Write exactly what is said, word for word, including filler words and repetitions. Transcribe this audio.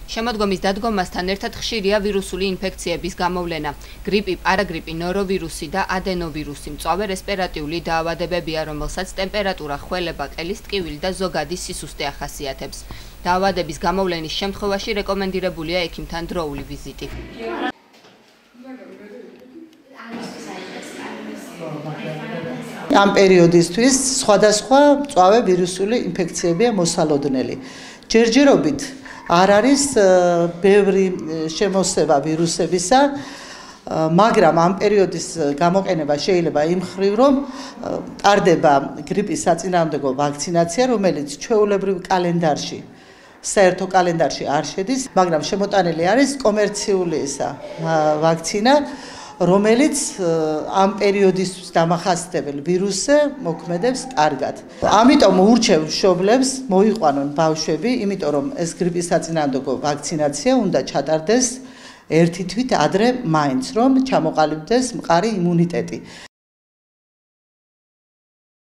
შემოდგომის დადგომასთან ერთად ხშირია ვირუსული ინფექციების გამოვლენა. გრიპი, პარაგრიპი, ნოროვირუსი და ადენოვირუსი მწვავე რესპირატიული დაავადებებია, რომელსაც ტემპერატურა, ხველება, ყელის ტკივილი და ზოგადი სისუსტე ახასიათებს. დაავადების გამოვლენის შემთხვევაში რეკომენდირებულია ექიმთან დროული ვიზიტი. ამ პერიოდისთვის სხვადასხვა მწვავე ვირუსული ინფექციებია მოსალოდნელი. ჯერჯერობით არ არის ბევრი შემოსევა ვირუსებისა, მაგრამ ამ პერიოდის გამოყენება შეიძლება იმ მხრივ, რომ ტარდება გრიპის საწინააღმდეგო ვაქცინაცია, რომელიც ჩვეულებრივ კალენდარში, საერთო კალენდარში არ შედის, მაგრამ შემოტანილი არის კომერციული ისა ვაქცინა, რომელიც ამ პერიოდისთვის დამახასიათებელ ვირუსზე მოქმედებს კარგად. ამიტომ ურჩევ მშობლებს მოიყვანონ ბავშვები, იმიტომ რომ ეს გრიპის საწინააღმდეგო ვაქცინაცია უნდა ჩატარდეს ერთი თვით ადრე მაინც, რომ ჩამოყალიბდეს მყარი იმუნიტეტი.